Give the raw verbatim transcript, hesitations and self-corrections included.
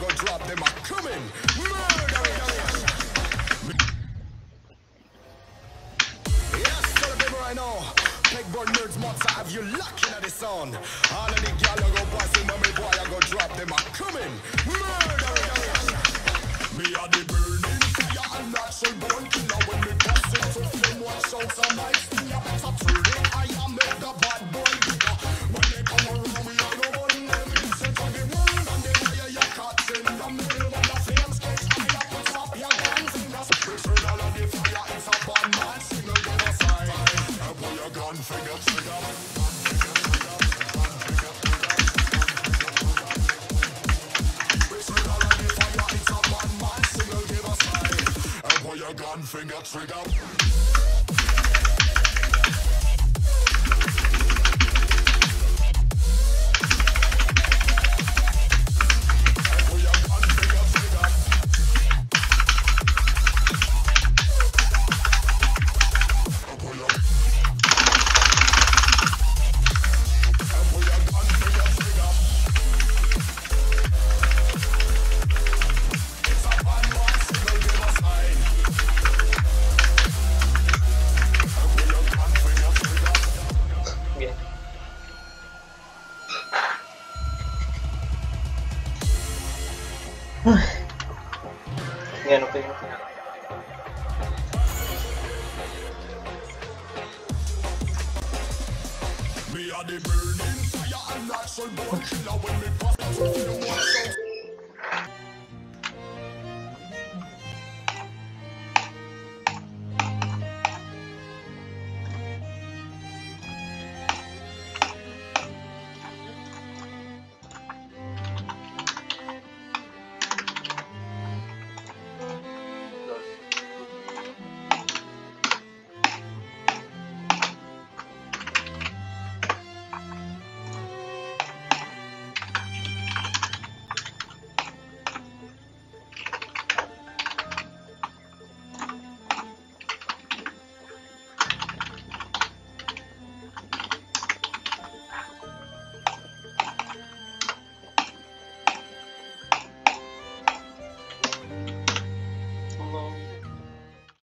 go drop them a coming. Murder it. Yes, tell the people right now. Pegboard nerds must have you locking at the sound. All of the gal go pass in on me boy, I go drop them a coming. Murder it. Me a the burning fire and natural born killer. When me pass it to flame, watch out some mics. Me a better turn it. I am make the bad boy bigger. When they come around, we are no one them. Listen to the word and the fire you catch in the middle of the flames. Catch fire, put up your guns in the spirit. Turn all of the fire, it's a bad man. Signal give a sign. And pull your gun, finger trigger. Your gun finger trigger. Yan, okay, okay. Me are the burning fire and natural born killer when me pass.